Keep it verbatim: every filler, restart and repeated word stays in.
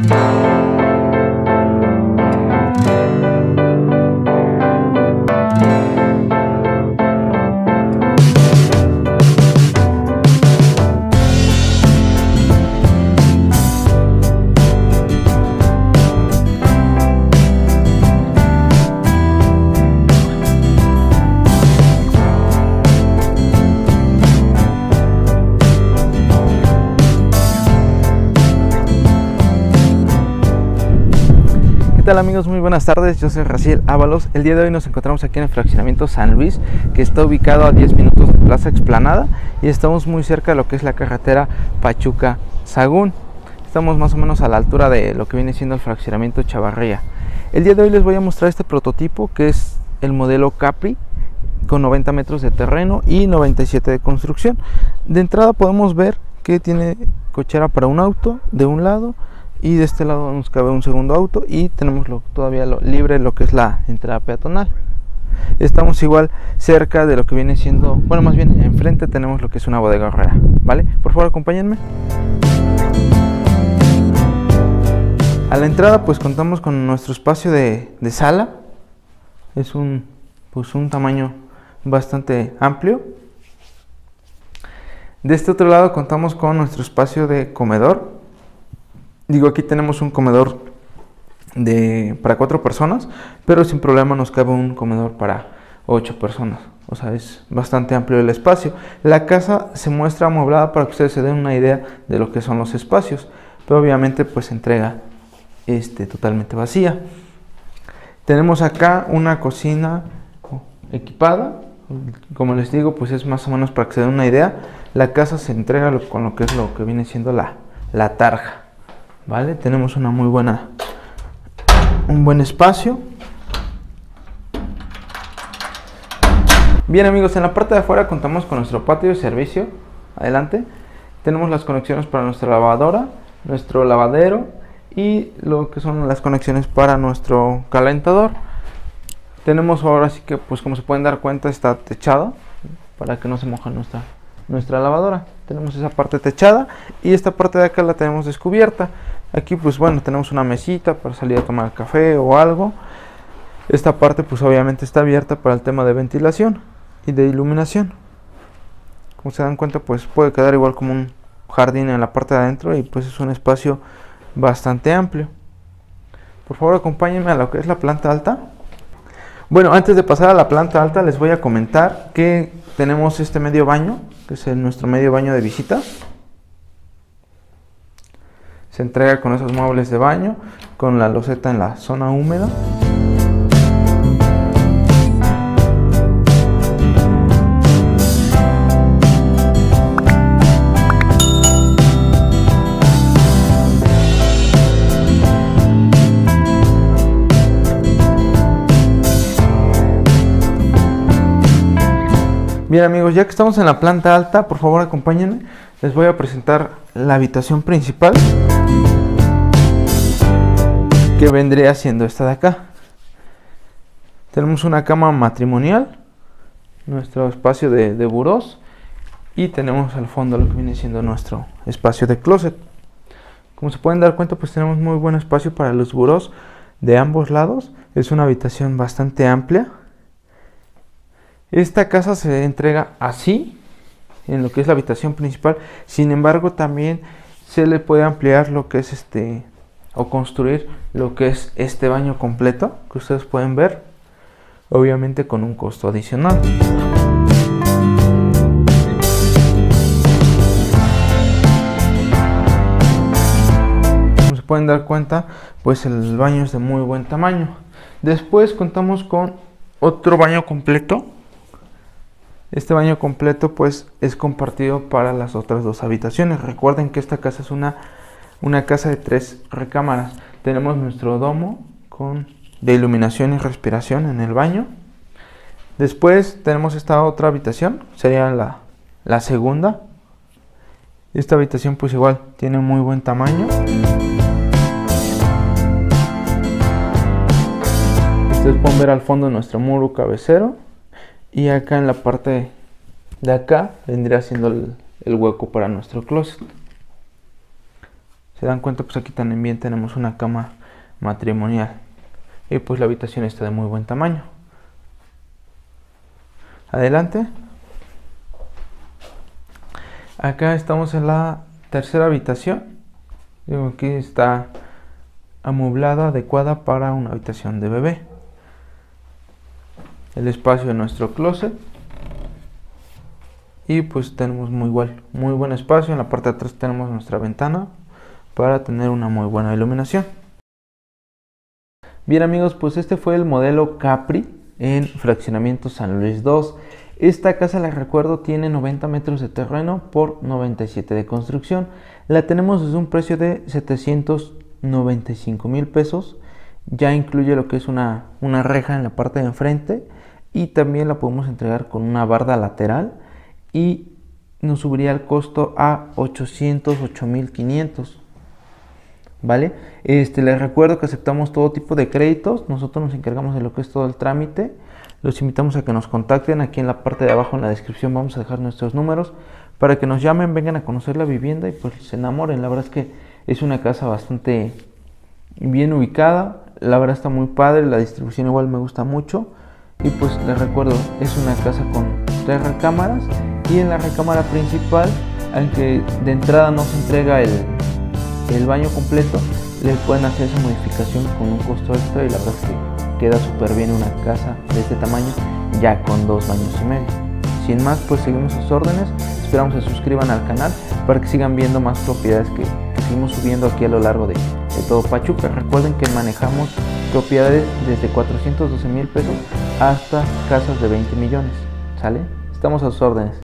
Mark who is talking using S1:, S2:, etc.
S1: ¿Qué tal, amigos? Muy buenas tardes, yo soy Raciel Ábalos. El día de hoy nos encontramos aquí en el fraccionamiento San Luis, que está ubicado a diez minutos de Plaza Explanada, y estamos muy cerca de lo que es la carretera Pachuca-Sagún. Estamos más o menos a la altura de lo que viene siendo el fraccionamiento Chavarría. El día de hoy les voy a mostrar este prototipo, que es el modelo Capri, con noventa metros de terreno y noventa y siete de construcción. De entrada podemos ver que tiene cochera para un auto de un lado, y de este lado nos cabe un segundo auto, y tenemos lo, todavía lo, libre lo que es la entrada peatonal. Estamos igual cerca de lo que viene siendo, bueno, más bien enfrente tenemos lo que es una bodega horrera, ¿vale? Por favor, acompáñenme. A la entrada pues contamos con nuestro espacio de, de sala. Es un, pues un tamaño bastante amplio. De este otro lado contamos con nuestro espacio de comedor. Digo, aquí tenemos un comedor de, para cuatro personas, pero sin problema nos cabe un comedor para ocho personas. O sea, es bastante amplio el espacio. La casa se muestra amueblada para que ustedes se den una idea de lo que son los espacios, pero obviamente pues se entrega este, totalmente vacía. Tenemos acá una cocina equipada. Como les digo, pues es más o menos para que se den una idea. La casa se entrega con lo que es lo que viene siendo la, la tarja. Vale, tenemos una muy buena, un buen espacio. Bien, amigos, en la parte de afuera contamos con nuestro patio de servicio. Adelante. Tenemos las conexiones para nuestra lavadora, nuestro lavadero y lo que son las conexiones para nuestro calentador. Tenemos ahora sí que, pues como se pueden dar cuenta, está techada para que no se moje nuestra, nuestra lavadora. Tenemos esa parte techada y esta parte de acá la tenemos descubierta. Aquí pues bueno, tenemos una mesita para salir a tomar café o algo. Esta parte pues obviamente está abierta para el tema de ventilación y de iluminación. Como se dan cuenta, pues puede quedar igual como un jardín en la parte de adentro, y pues es un espacio bastante amplio. Por favor, acompáñenme a lo que es la planta alta. Bueno, antes de pasar a la planta alta les voy a comentar que tenemos este medio baño, que es el, nuestro medio baño de visitas. Se entrega con esos muebles de baño, con la loseta en la zona húmeda. Bien, amigos, ya que estamos en la planta alta, por favor acompáñenme. Les voy a presentar la habitación principal, que vendría siendo esta de acá. Tenemos una cama matrimonial, nuestro espacio de, de burós, y tenemos al fondo lo que viene siendo nuestro espacio de closet. Como se pueden dar cuenta, pues tenemos muy buen espacio para los burós de ambos lados. Es una habitación bastante amplia. Esta casa se entrega así en lo que es la habitación principal. Sin embargo, también se le puede ampliar lo que es este, o construir lo que es este baño completo, que ustedes pueden ver, obviamente con un costo adicional. Como se pueden dar cuenta, pues el baño es de muy buen tamaño. Después contamos con otro baño completo. Este baño completo pues es compartido para las otras dos habitaciones. Recuerden que esta casa es una, una casa de tres recámaras. Tenemos nuestro domo con, de iluminación y respiración en el baño. Después tenemos esta otra habitación, sería la, la segunda. Esta habitación pues igual tiene muy buen tamaño. Ustedes pueden ver al fondo nuestro muro cabecero. Y acá en la parte de acá vendría siendo el, el hueco para nuestro closet. Se dan cuenta, pues aquí también tenemos una cama matrimonial. Y pues la habitación está de muy buen tamaño. Adelante. Acá estamos en la tercera habitación. Digo, aquí está amueblada, adecuada para una habitación de bebé. El espacio de nuestro closet. Y pues tenemos muy igual, muy buen espacio. En la parte de atrás tenemos nuestra ventana para tener una muy buena iluminación. Bien amigos, pues este fue el modelo Capri en Fraccionamiento San Luis dos. Esta casa, les recuerdo, tiene noventa metros de terreno por noventa y siete de construcción. La tenemos desde un precio de setecientos noventa y cinco mil pesos. Ya incluye lo que es una, una reja en la parte de enfrente y también la podemos entregar con una barda lateral y nos subiría el costo a ochocientos ocho mil quinientos. ¿Vale? Este, les recuerdo que aceptamos todo tipo de créditos. Nosotros nos encargamos de lo que es todo el trámite. Los invitamos a que nos contacten. Aquí en la parte de abajo en la descripción vamos a dejar nuestros números para que nos llamen, vengan a conocer la vivienda y pues se enamoren. La verdad es que es una casa bastante bien ubicada. La verdad está muy padre. La distribución igual me gusta mucho. Y pues les recuerdo, es una casa con tres recámaras. Y en la recámara principal, aunque de entrada no se entrega el el baño completo, le pueden hacer esa modificación con un costo extra y la verdad es que queda súper bien una casa de este tamaño ya con dos baños y medio. Sin más, pues seguimos sus órdenes. Esperamos se suscriban al canal para que sigan viendo más propiedades que, que seguimos subiendo aquí a lo largo de, de todo Pachuca. Recuerden que manejamos propiedades desde cuatrocientos doce mil pesos hasta casas de veinte millones. ¿Sale? Estamos a sus órdenes.